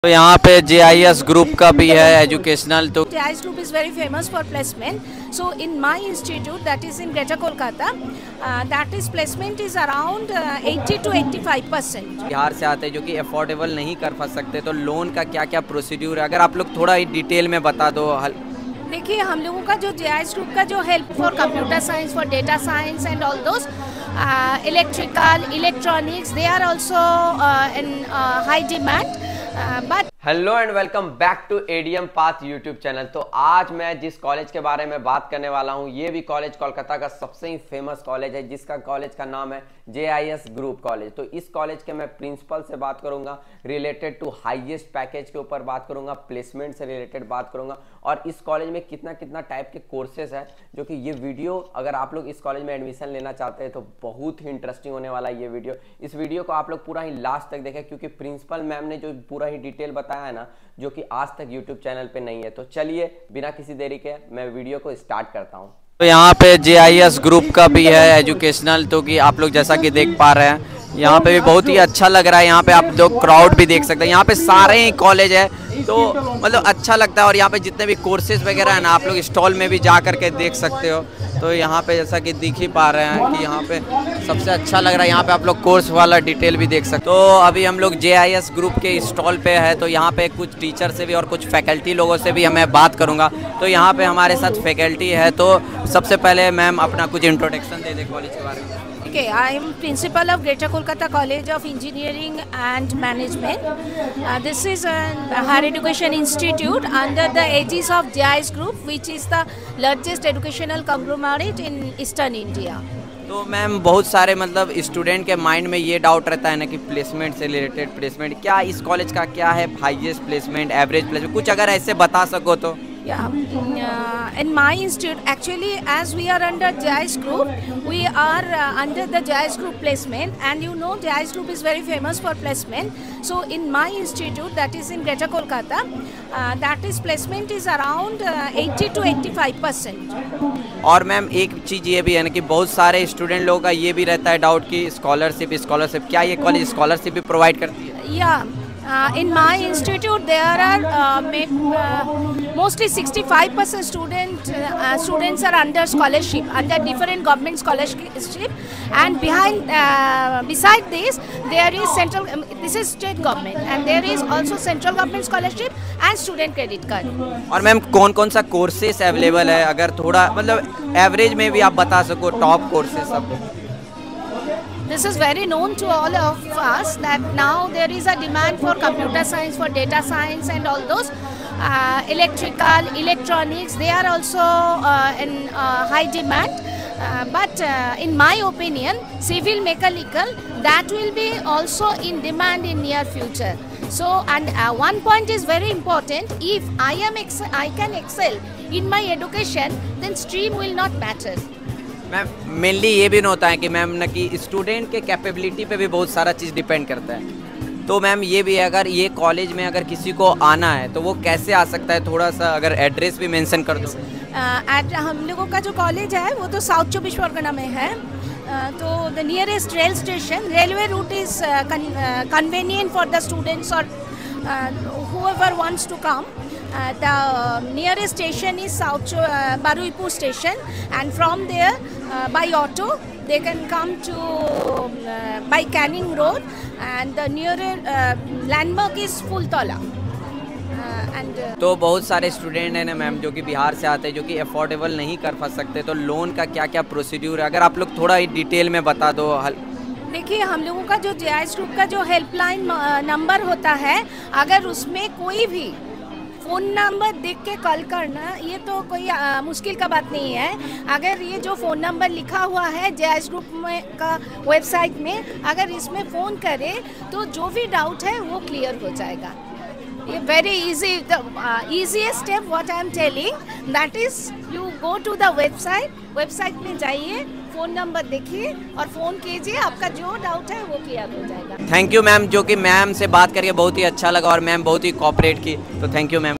तो यहाँ पे JIS ग्रुप का भी है एजुकेशनल। तो JIS group is very famous for placement. So in my institute, that is in Greater Kolkata, that is placement is around 80 to 85%. Bihar से आते हैं जो कि अफोर्डेबल नहीं कर सकते, तो लोन का क्या क्या प्रोसीड्यूर है, अगर आप लोग थोड़ा ही डिटेल में बता दो। देखिए, हम लोगों का जो JIS ग्रुप का जो help for computer science, for data science and all those electrical, electronics, they are also in high demand. But hello and welcome back to ADM path YouTube channel. तो आज मैं जिस कॉलेज के बारे में बात करने वाला हूँ, ये भी कॉलेज कोलकाता का सबसे ही फेमस कॉलेज है, जिसका कॉलेज का नाम है JIS ग्रुप कॉलेज। तो इस कॉलेज के मैं प्रिंसिपल से बात करूंगा, रिलेटेड टू हाईएस्ट पैकेज के ऊपर बात करूंगा, प्लेसमेंट से रिलेटेड बात करूंगा, और इस कॉलेज में कितना कितना टाइप के कोर्सेज है, जो कि ये वीडियो अगर आप लोग इस कॉलेज में एडमिशन लेना चाहते हैं तो बहुत ही इंटरेस्टिंग होने वाला है ये वीडियो। इस वीडियो को आप लोग पूरा ही लास्ट तक देखें, क्योंकि प्रिंसिपल मैम ने जो पूरा ही डिटेल बताया है ना, जो कि आज तक यूट्यूब चैनल पे नहीं है। तो चलिए बिना किसी देरी के मैं वीडियो को स्टार्ट करता हूँ। तो यहाँ पे JIS ग्रुप का भी है एजुकेशनल, तो कि आप लोग जैसा कि देख पा रहे हैं, यहाँ पे भी बहुत ही अच्छा लग रहा है। यहाँ पे आप लोग क्राउड भी देख सकते हैं, यहाँ पे सारे ही कॉलेज है, तो मतलब अच्छा लगता है। और यहाँ पे जितने भी कोर्सेज वगैरह है ना, आप लोग स्टॉल में भी जा करके देख सकते हो। तो यहाँ पे जैसा कि दिख ही पा रहे हैं कि यहाँ पे सबसे अच्छा लग रहा है, यहाँ पे आप लोग कोर्स वाला डिटेल भी देख सकते हो। तो अभी हम लोग JIS ग्रुप के स्टॉल पे है, तो यहाँ पे कुछ टीचर से भी और कुछ फैकल्टी लोगों से भी मैं बात करूँगा। तो यहाँ पे हमारे साथ फैकल्टी है, तो सबसे पहले मैम अपना कुछ इंट्रोडक्शन दे दे कॉलेज के बारे में। Okay, I am principal of Greater Kolkata College of Engineering and Management. This is a higher education institute under the aegis of JIS Group, which is the largest educational conglomerate in Eastern India. तो ma'am बहुत सारे मतलब student के mind में ये doubt रहता है ना कि प्लेसमेंट से रिलेटेड, प्लेसमेंट क्या इस कॉलेज का क्या है, हाईएस्ट प्लेसमेंट, एवरेज प्लेसमेंट, कुछ अगर ऐसे बता सको तो। Yeah, in my institute, actually, as we are under JIS Group, we are under the JIS Group placement, and you know JIS Group is very famous for placement. So in my institute, that is in Greater Kolkata, that is placement is around 80 to 85%. और ma'am एक चीज़ ये भी है ना कि बहुत सारे student लोगों का ये भी रहता है डाउट कि स्कॉलरशिप क्या ये कॉलेज स्कॉलरशिप भी प्रोवाइड करती है? Yeah. In my institute, there are mostly 65% students are under scholarship, under different government scholarship, and beside this, there is central. This is state government, and there is also central government scholarship and student credit card. और ma'am कौन कौन सा courses available है, अगर थोड़ा मतलब average में भी आप बता सको टॉप कोर्सेस सब। This is very known to all of us that now there is a demand for computer science, for data science and all those electrical, electronics, they are also in high demand. But in my opinion, civil mechanical, that will be also in demand in near future. So, and one point is very important, if I can excel in my education, then stream will not matter. Ma'am mainly ये भी होता है कि ma'am ना कि student के capability पे भी बहुत सारा चीज़ डिपेंड करता है। तो मैम ये भी है, अगर ये कॉलेज में अगर किसी को आना है तो वो कैसे आ सकता है, थोड़ा सा अगर एड्रेस भी मेंशन कर दो। हम लोगों का जो कॉलेज है वो तो साउथ 24 परगना में है। तो the nearest rail station, railway route is convenient for the students और whoever wants to come. The nearest station is South Baruipur station, and from there by auto they can come to by Canning Road, and the nearer landmark is Fultola. तो बहुत सारे student हैं ना ma'am जो कि बिहार से आते हैं, जो कि अफोर्डेबल नहीं कर सकते, तो लोन का क्या क्या प्रोसीड्यूर है, अगर आप लोग थोड़ा ही डिटेल में बता दो। देखिए, हम लोगों का जो JIS ग्रुप का जो हेल्पलाइन नंबर होता है, अगर उसमें कोई भी फ़ोन नंबर देख के कॉल करना, ये तो कोई मुश्किल का बात नहीं है। अगर ये जो फ़ोन नंबर लिखा हुआ है JIS ग्रुप में का वेबसाइट में, अगर इसमें फ़ोन करे तो जो भी डाउट है वो क्लियर हो जाएगा। ये very easy, the easiest step what I am telling, that is you go to the website में जाइए, फ़ोन नंबर देखिए और फ़ोन कीजिए, आपका जो डाउट है वो क्लियर हो जाएगा। थैंक यू मैम, जो कि मैम से बात करके बहुत ही अच्छा लगा और मैम बहुत ही कोऑपरेट की, तो थैंक यू मैम।